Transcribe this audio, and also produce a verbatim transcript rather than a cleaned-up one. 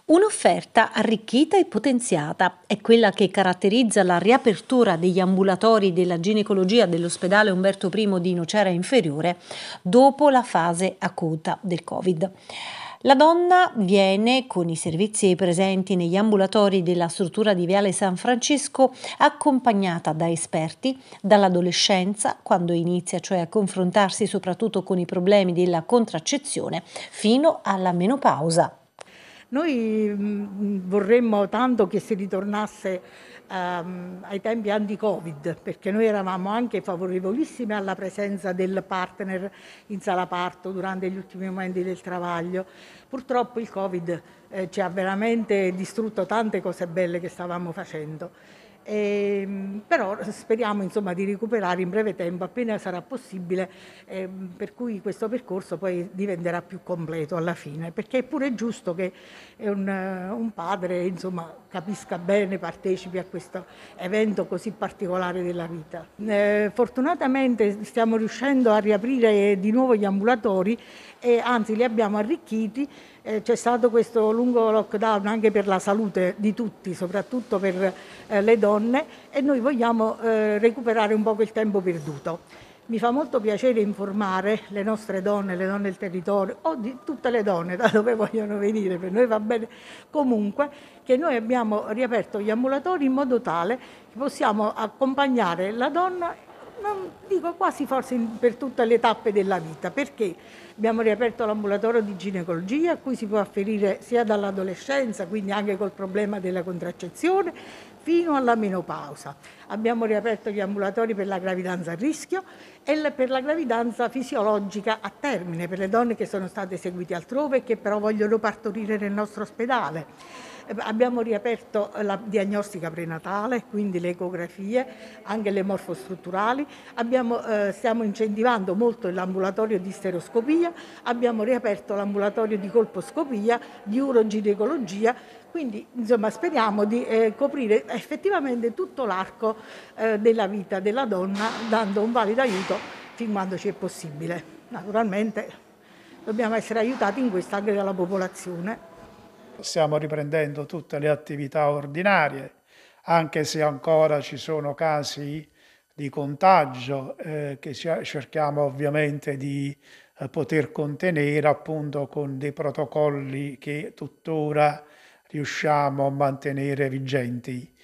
Un'offerta arricchita e potenziata è quella che caratterizza la riapertura degli ambulatori della ginecologia dell'ospedale Umberto I di Nocera Inferiore dopo la fase acuta del Covid. La donna viene, con i servizi presenti negli ambulatori della struttura di Viale San Francisco, accompagnata da esperti dall'adolescenza, quando inizia cioè a confrontarsi soprattutto con i problemi della contraccezione, fino alla menopausa. Noi mh, vorremmo tanto che si ritornasse ehm, ai tempi anti-Covid, perché noi eravamo anche favorevolissimi alla presenza del partner in sala parto durante gli ultimi momenti del travaglio. Purtroppo il Covid eh, ci ha veramente distrutto tante cose belle che stavamo facendo. E, però speriamo insomma di recuperare in breve tempo appena sarà possibile, eh, per cui questo percorso poi diventerà più completo alla fine, perché è pure giusto che un, un padre insomma capisca bene, partecipi a questo evento così particolare della vita. Eh, fortunatamente stiamo riuscendo a riaprire di nuovo gli ambulatori e anzi li abbiamo arricchiti. Eh, c'è stato questo lungo lockdown anche per la salute di tutti, soprattutto per eh, le donne, e noi vogliamo eh, recuperare un po' quel tempo perduto. Mi fa molto piacere informare le nostre donne, le donne del territorio o di tutte le donne da dove vogliono venire, per noi va bene comunque, che noi abbiamo riaperto gli ambulatori in modo tale che possiamo accompagnare la donna, non dico quasi forse per tutte le tappe della vita, perché abbiamo riaperto l'ambulatorio di ginecologia a cui si può afferire sia dall'adolescenza, quindi anche col problema della contraccezione, fino alla menopausa. Abbiamo riaperto gli ambulatori per la gravidanza a rischio e per la gravidanza fisiologica a termine, per le donne che sono state eseguite altrove e che però vogliono partorire nel nostro ospedale. Abbiamo riaperto la diagnostica prenatale, quindi le ecografie, anche le morfostrutturali. Abbiamo, eh, stiamo incentivando molto l'ambulatorio di stereoscopia, abbiamo riaperto l'ambulatorio di colposcopia, di uroginecologia. Quindi insomma speriamo di eh, coprire effettivamente tutto l'arco eh, della vita della donna, dando un valido aiuto fin quando ci è possibile. Naturalmente dobbiamo essere aiutati in questo anche dalla popolazione. Stiamo riprendendo tutte le attività ordinarie, anche se ancora ci sono casi di contagio eh, che cerchiamo ovviamente di eh, poter contenere appunto con dei protocolli che tuttora riusciamo a mantenere vigenti.